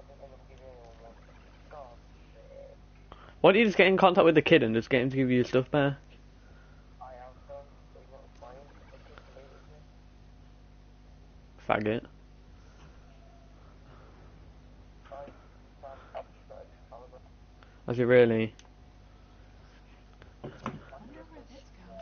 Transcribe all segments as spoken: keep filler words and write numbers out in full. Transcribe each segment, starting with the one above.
Why don't you just get in contact with the kid and just get him to give you your stuff back? Faggot. Was it really? I wonder where this goes.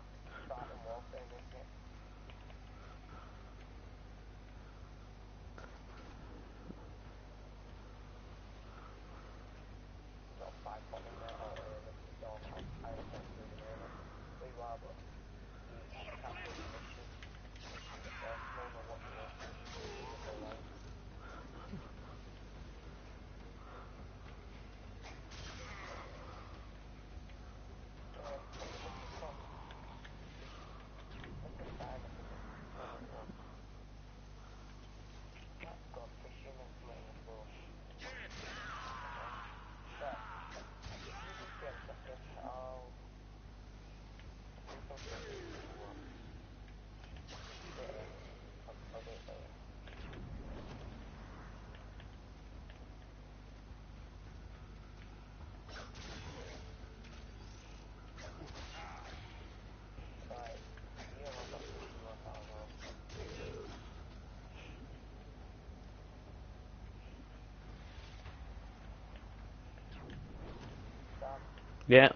Yeah.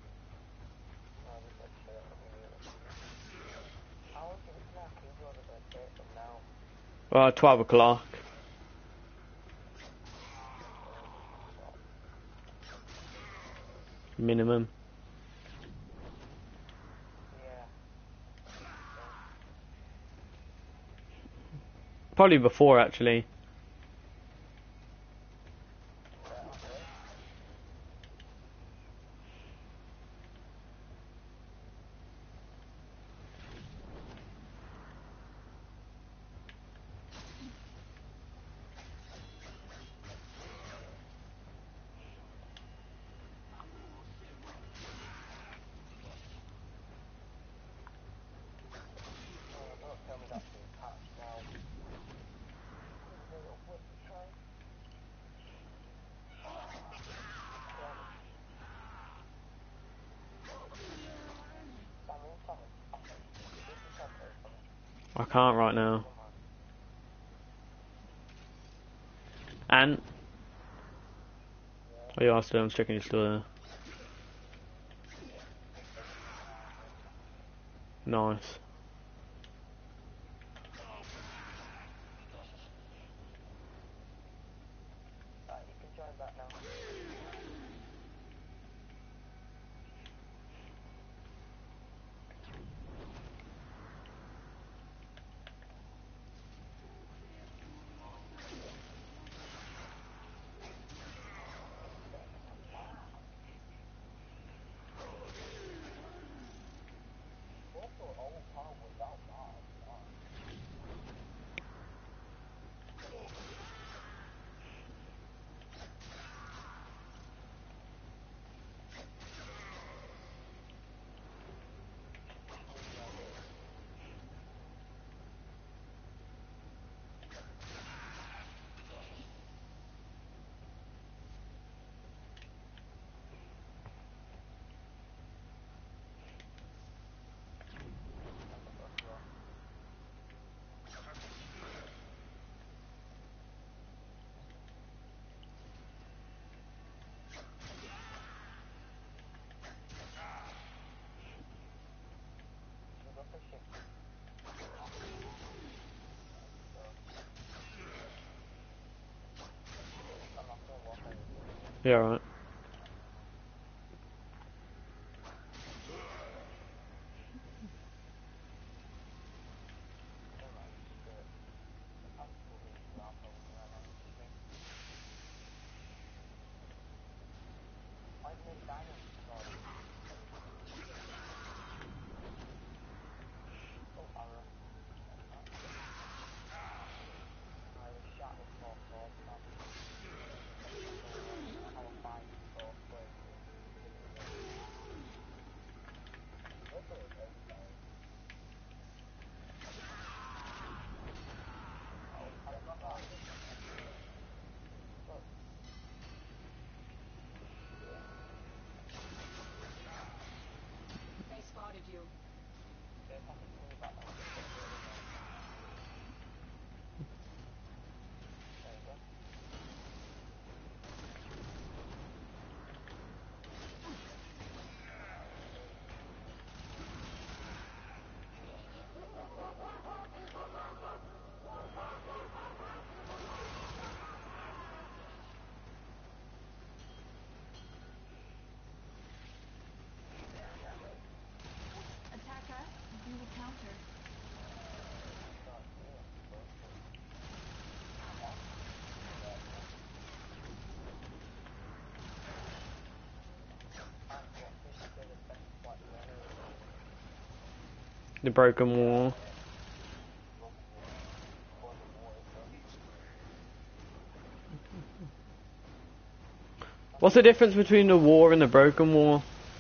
Well, twelve o'clock. Minimum. Probably before, actually. I can't right now. And oh, you are still. I'm checking you're still there. Nice. Yeah, alright. The broken wall. What's the difference between the war and the broken wall?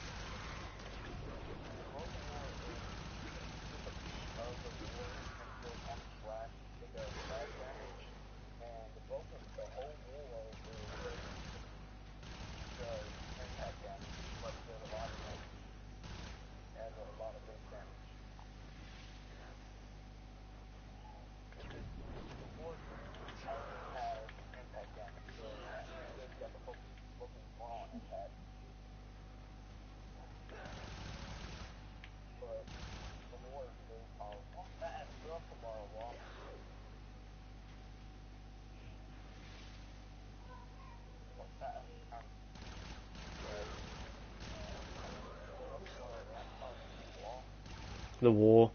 The war.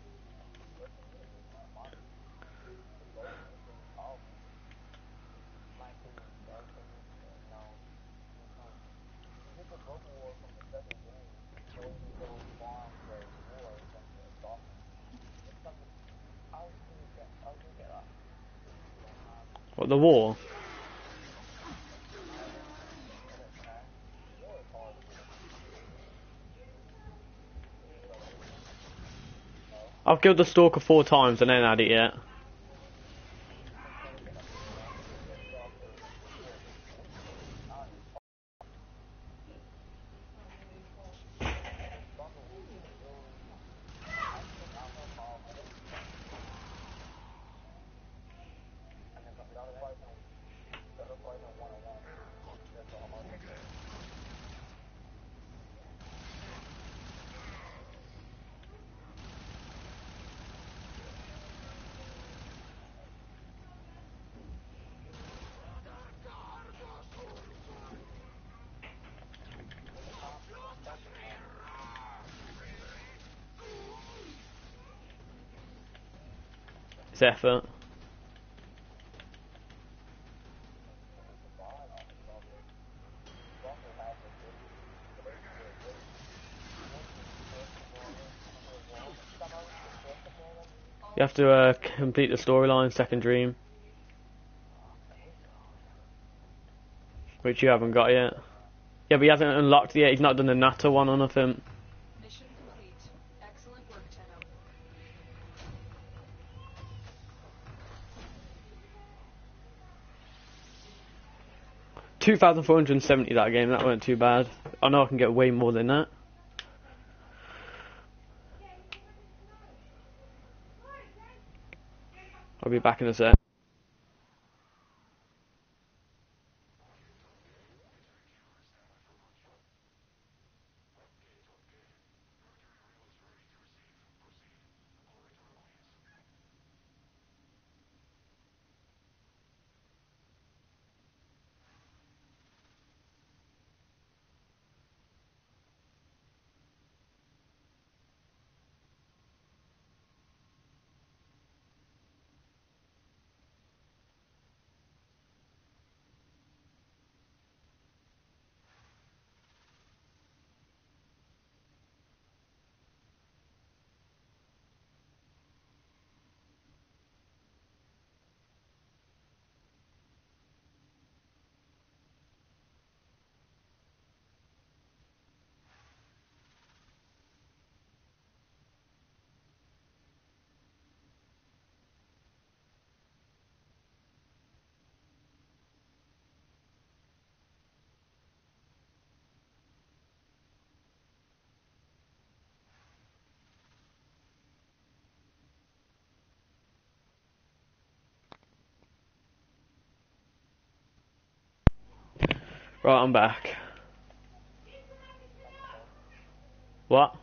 What, the war? I've killed the stalker four times and ain't had it yet. It's effort. You have to uh, complete the storyline, Second Dream. Which you haven't got yet. Yeah, but he hasn't unlocked it yet, he's not done the Natter one or nothing. Mission complete. Excellent work, Tenno. two thousand four hundred seventy that game, that weren't too bad. I know I can get way more than that. I'll be back in a sec. Right, I'm back. What?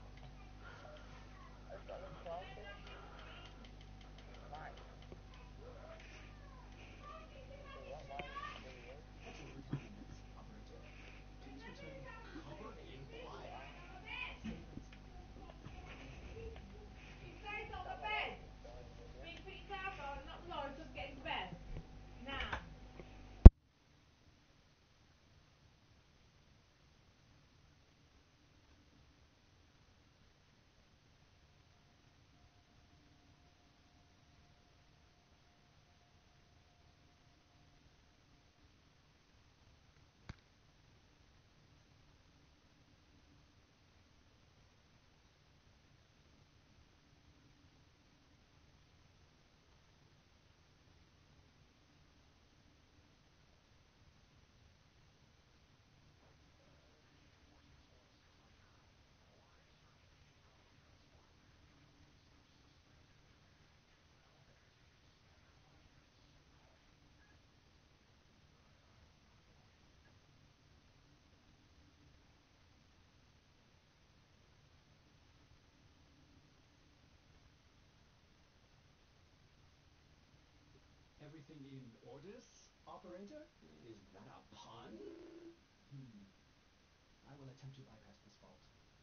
everything in orders, operator? Is that a pun? Hmm. I will attempt to bypass this fault.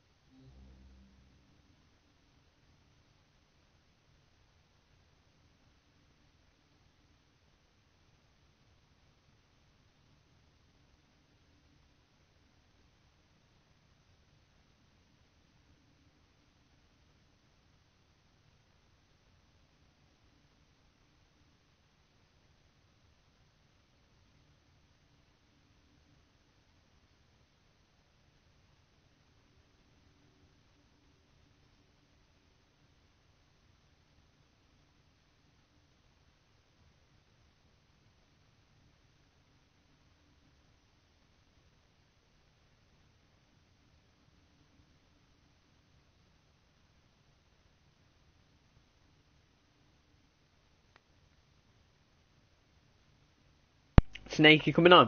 Snake, you coming on?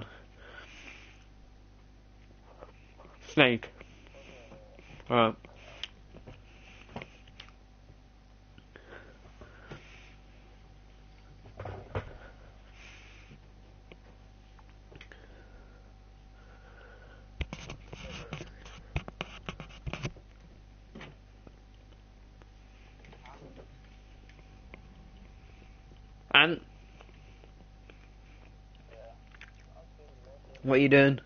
Snake. Alright. And what are you doing?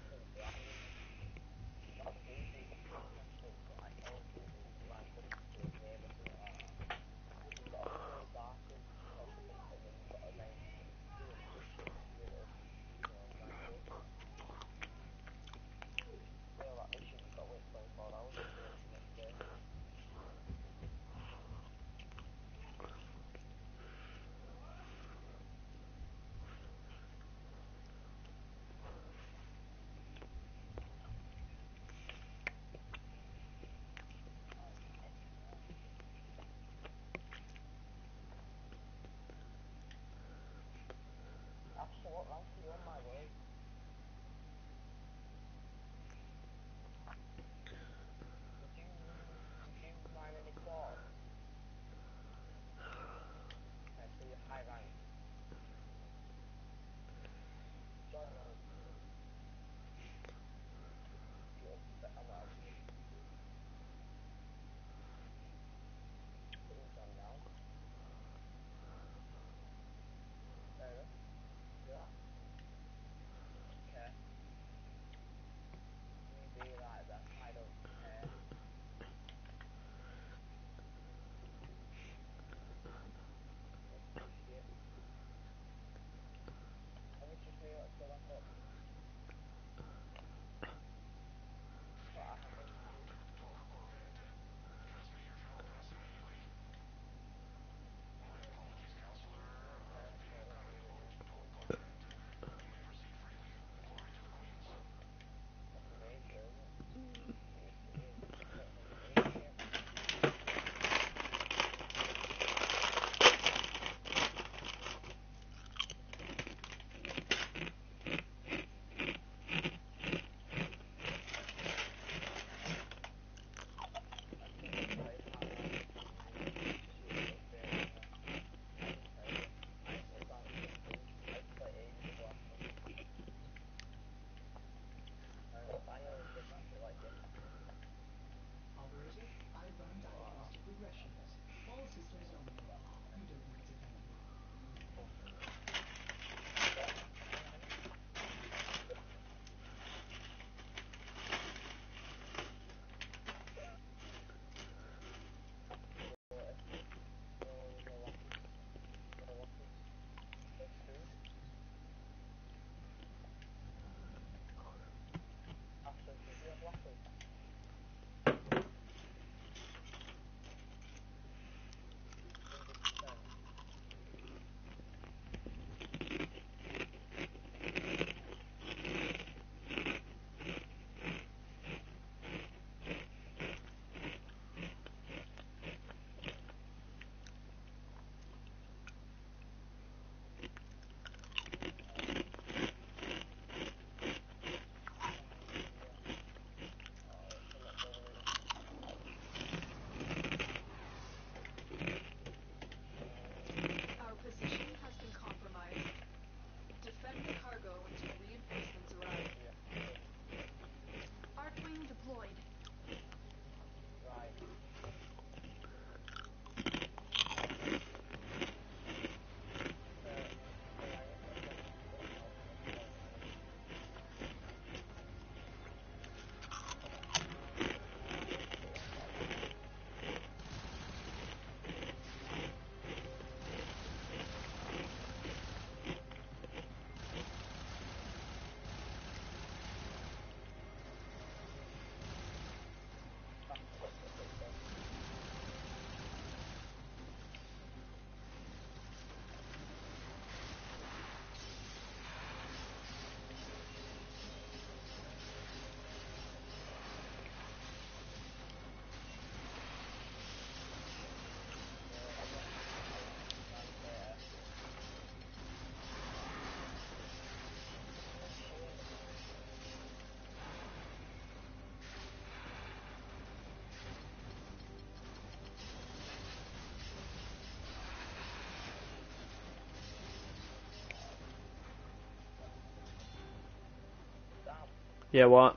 Yeah, what?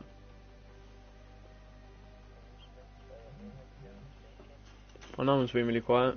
Oh, no one's been really quiet.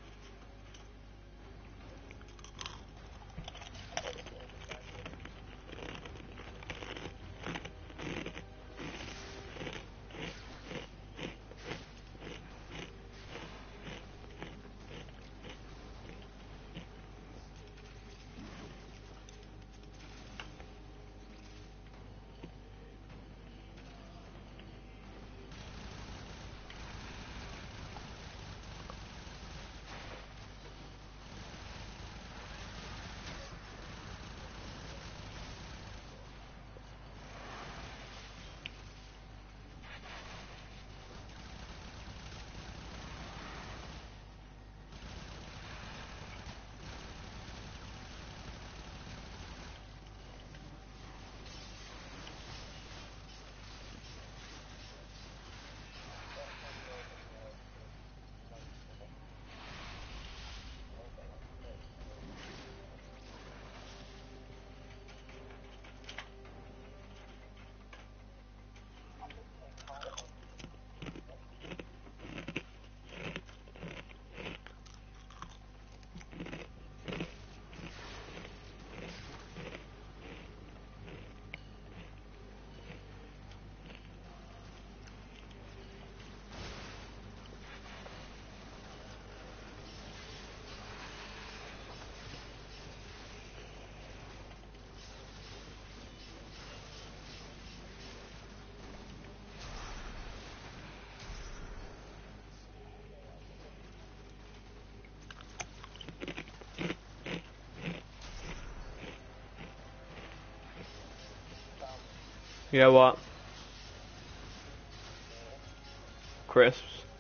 Yeah, what? Crisps.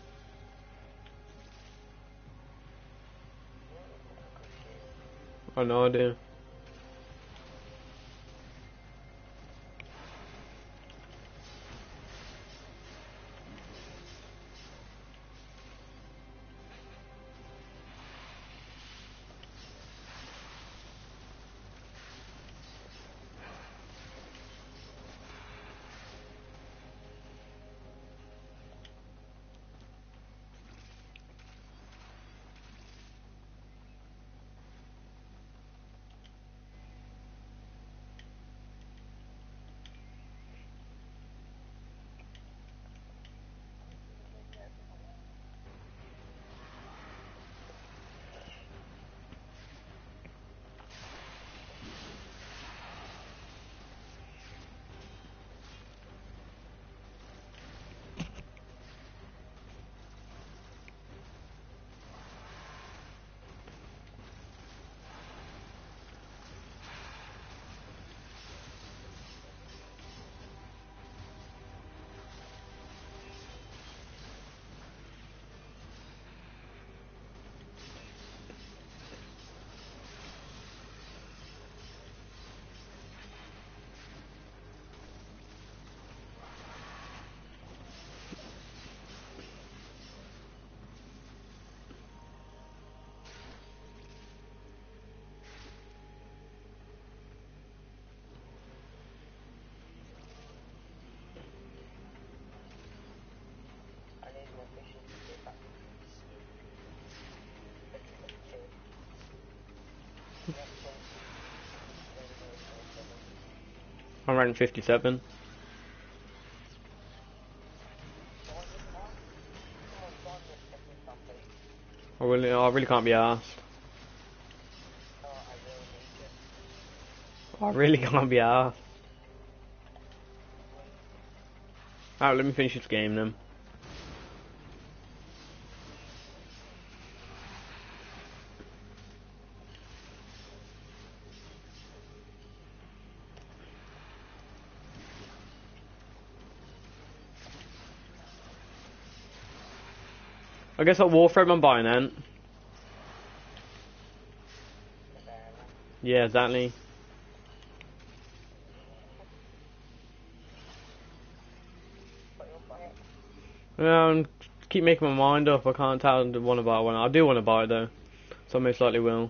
I no idea. I'm ranking fifty-seven. I really, I really can't be asked. I really can't be asked. Alright, let me finish this game then. I guess what Warframe I'm buying then. Yeah, exactly. Um, keep making my mind up. I can't tell I want to buy one. I do want to buy it though, so I most likely will.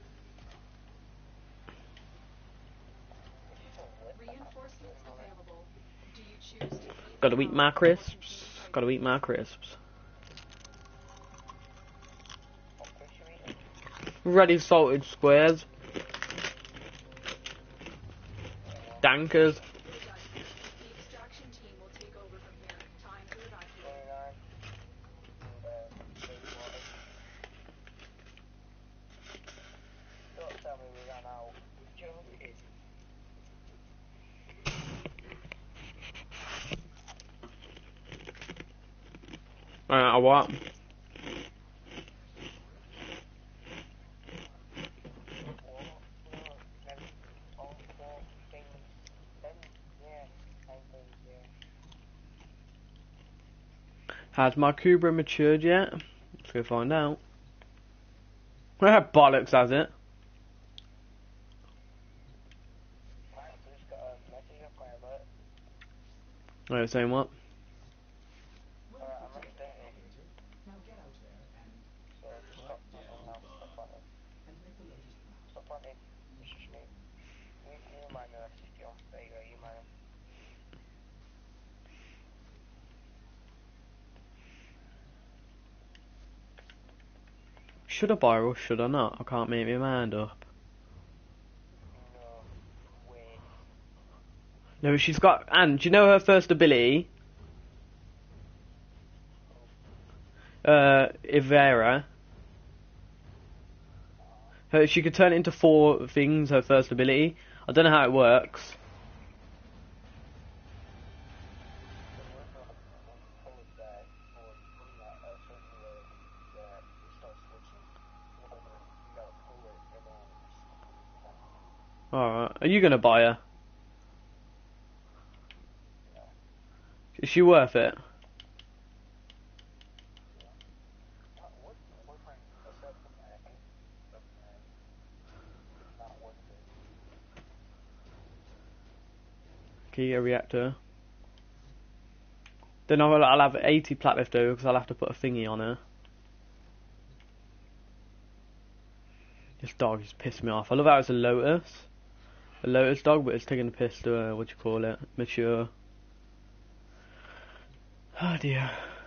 Reinforcements available. Choose to leave Gotta the eat my house or crisps. continue Gotta eat my crisps. Ready salted squares. Dankers. Good done. The extraction team will take over from here. Time to evacuate. Alright, I what? Has my Kubra matured yet? Let's go find out. Bollocks has it. Wait, saying what? Welcome to the operator. Now get out there and what did and make the Lotus proud. Should I buy her or should I not? I can't make my mind up. No, she's got. And do you know her first ability? Uh, Ivera. Her, she could turn it into four things. Her first ability. I don't know how it works. Alright, are you gonna buy her? Is she worth it? Key a reactor. Then I'll, I'll have eighty plat left over because I'll have to put a thingy on her. This dog just pissed me off. I love how it's a Lotus. A Lotus dog, but it's taking the piss to, uh, what do you call it? Mature. Oh dear.